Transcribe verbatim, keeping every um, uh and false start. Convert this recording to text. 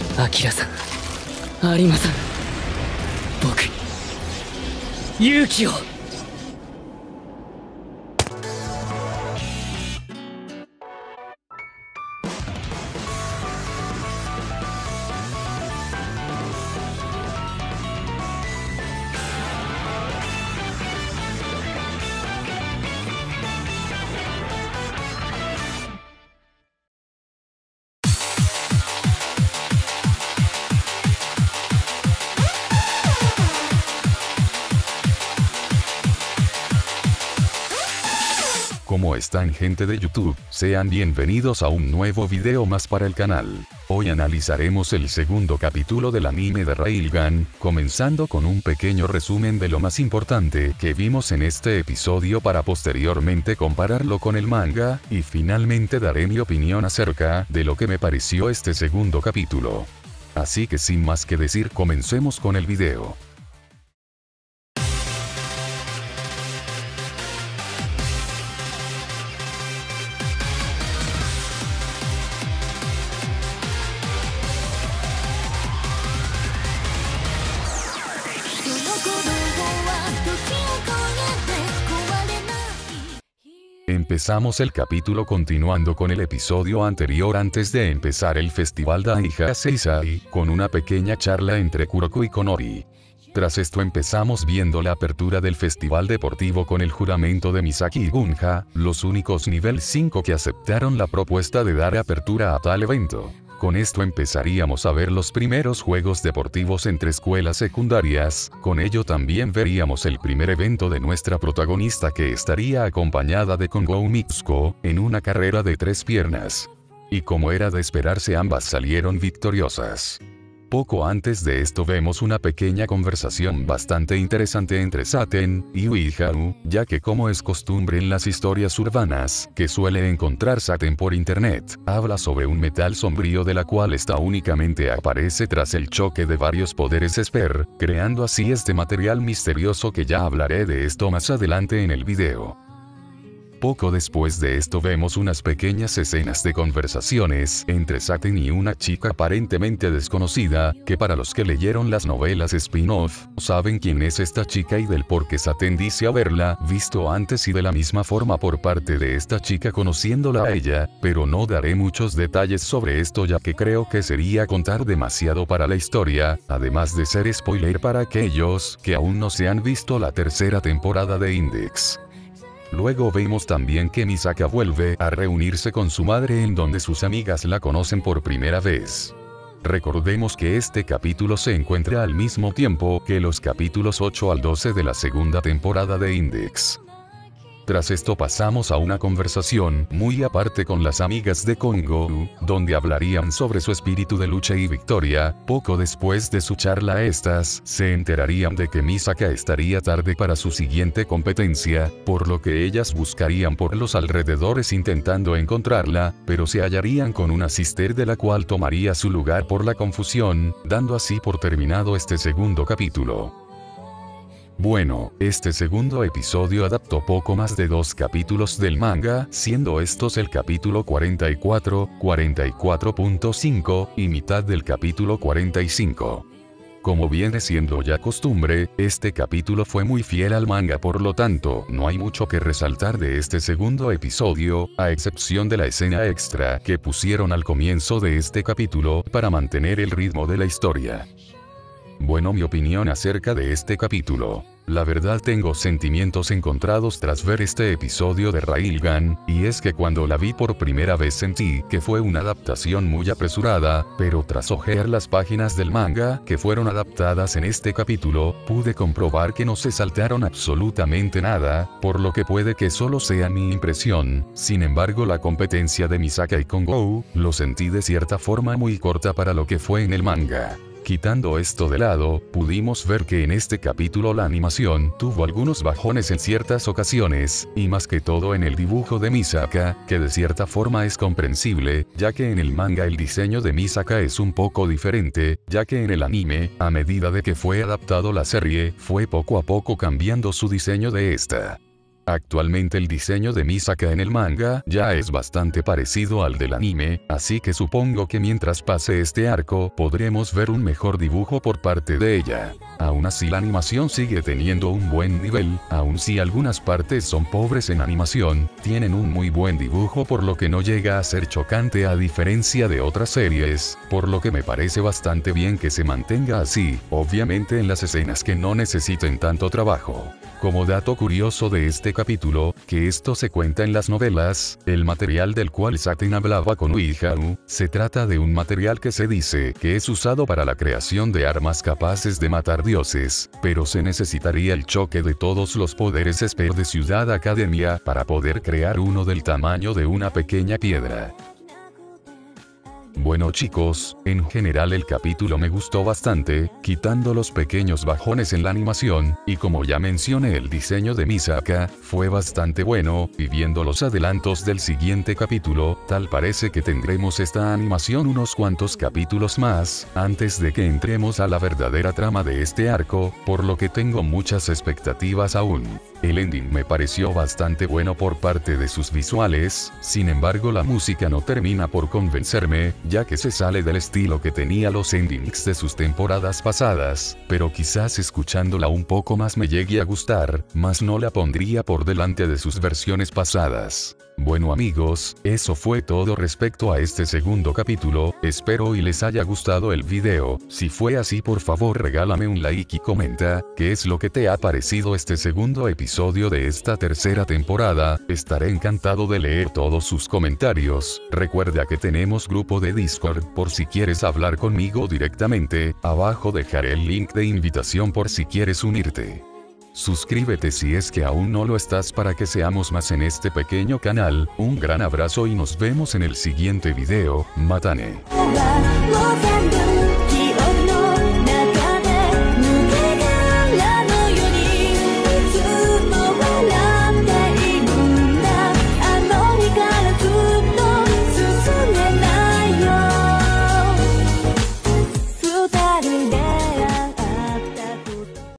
アキラさん、有馬さん、僕に勇気を。 ¿Cómo están, gente de YouTube? Sean bienvenidos a un nuevo video más para el canal. Hoy analizaremos el segundo capítulo del anime de Railgun, comenzando con un pequeño resumen de lo más importante que vimos en este episodio para posteriormente compararlo con el manga, y finalmente daré mi opinión acerca de lo que me pareció este segundo capítulo. Así que sin más que decir, comencemos con el video. Empezamos el capítulo continuando con el episodio anterior antes de empezar el festival Daiha Seisai, con una pequeña charla entre Kuroko y Konori. Tras esto empezamos viendo la apertura del festival deportivo con el juramento de Misaki y Gunja, los únicos nivel cinco que aceptaron la propuesta de dar apertura a tal evento. Con esto empezaríamos a ver los primeros juegos deportivos entre escuelas secundarias, con ello también veríamos el primer evento de nuestra protagonista que estaría acompañada de Kongo Mitsuko, en una carrera de tres piernas. Y como era de esperarse, ambas salieron victoriosas. Poco antes de esto vemos una pequeña conversación bastante interesante entre Saten y Uiharu, ya que como es costumbre en las historias urbanas que suele encontrar Saten por internet, habla sobre un metal sombrío de la cual esta únicamente aparece tras el choque de varios poderes Esper, creando así este material misterioso que ya hablaré de esto más adelante en el video. Poco después de esto vemos unas pequeñas escenas de conversaciones entre Saten y una chica aparentemente desconocida, que para los que leyeron las novelas spin-off, saben quién es esta chica y del por qué Saten dice haberla visto antes y de la misma forma por parte de esta chica conociéndola a ella, pero no daré muchos detalles sobre esto ya que creo que sería contar demasiado para la historia, además de ser spoiler para aquellos que aún no se han visto la tercera temporada de Index. Luego vemos también que Misaka vuelve a reunirse con su madre en donde sus amigas la conocen por primera vez. Recordemos que este capítulo se encuentra al mismo tiempo que los capítulos ocho al doce de la segunda temporada de Index. Tras esto pasamos a una conversación muy aparte con las amigas de Kongo, donde hablarían sobre su espíritu de lucha y victoria. Poco después de su charla estas se enterarían de que Misaka estaría tarde para su siguiente competencia, por lo que ellas buscarían por los alrededores intentando encontrarla, pero se hallarían con una sister de la cual tomaría su lugar por la confusión, dando así por terminado este segundo capítulo. Bueno, este segundo episodio adaptó poco más de dos capítulos del manga, siendo estos el capítulo cuarenta y cuatro, cuarenta y cuatro punto cinco y mitad del capítulo cuarenta y cinco. Como viene siendo ya costumbre, este capítulo fue muy fiel al manga, por lo tanto, no hay mucho que resaltar de este segundo episodio, a excepción de la escena extra que pusieron al comienzo de este capítulo para mantener el ritmo de la historia. Bueno, mi opinión acerca de este capítulo. La verdad tengo sentimientos encontrados tras ver este episodio de Railgun, y es que cuando la vi por primera vez sentí que fue una adaptación muy apresurada, pero tras hojear las páginas del manga que fueron adaptadas en este capítulo, pude comprobar que no se saltaron absolutamente nada, por lo que puede que solo sea mi impresión. Sin embargo, la competencia de Misaka y Kongo lo sentí de cierta forma muy corta para lo que fue en el manga. Quitando esto de lado, pudimos ver que en este capítulo la animación tuvo algunos bajones en ciertas ocasiones, y más que todo en el dibujo de Misaka, que de cierta forma es comprensible, ya que en el manga el diseño de Misaka es un poco diferente, ya que en el anime, a medida de que fue adaptado la serie, fue poco a poco cambiando su diseño de esta. Actualmente el diseño de Misaka en el manga ya es bastante parecido al del anime, así que supongo que mientras pase este arco podremos ver un mejor dibujo por parte de ella. Aún así la animación sigue teniendo un buen nivel, aun si algunas partes son pobres en animación, tienen un muy buen dibujo por lo que no llega a ser chocante a diferencia de otras series, por lo que me parece bastante bien que se mantenga así, obviamente en las escenas que no necesiten tanto trabajo. Como dato curioso de este capítulo, que esto se cuenta en las novelas, el material del cual Saten hablaba con Uiharu, se trata de un material que se dice que es usado para la creación de armas capaces de matar dioses, pero se necesitaría el choque de todos los poderes Esper de Ciudad Academia para poder crear uno del tamaño de una pequeña piedra. Bueno chicos, en general el capítulo me gustó bastante, quitando los pequeños bajones en la animación, y como ya mencioné el diseño de Misaka, fue bastante bueno, y viendo los adelantos del siguiente capítulo, tal parece que tendremos esta animación unos cuantos capítulos más, antes de que entremos a la verdadera trama de este arco, por lo que tengo muchas expectativas aún. El ending me pareció bastante bueno por parte de sus visuales, sin embargo la música no termina por convencerme, ya que se sale del estilo que tenía los endings de sus temporadas pasadas, pero quizás escuchándola un poco más me llegue a gustar, mas no la pondría por delante de sus versiones pasadas. Bueno amigos, eso fue todo respecto a este segundo capítulo, espero y les haya gustado el video, si fue así por favor regálame un like y comenta, qué es lo que te ha parecido este segundo episodio de esta tercera temporada, estaré encantado de leer todos sus comentarios, recuerda que tenemos grupo de Discord por si quieres hablar conmigo directamente, abajo dejaré el link de invitación por si quieres unirte. Suscríbete si es que aún no lo estás para que seamos más en este pequeño canal, un gran abrazo y nos vemos en el siguiente video, Matane.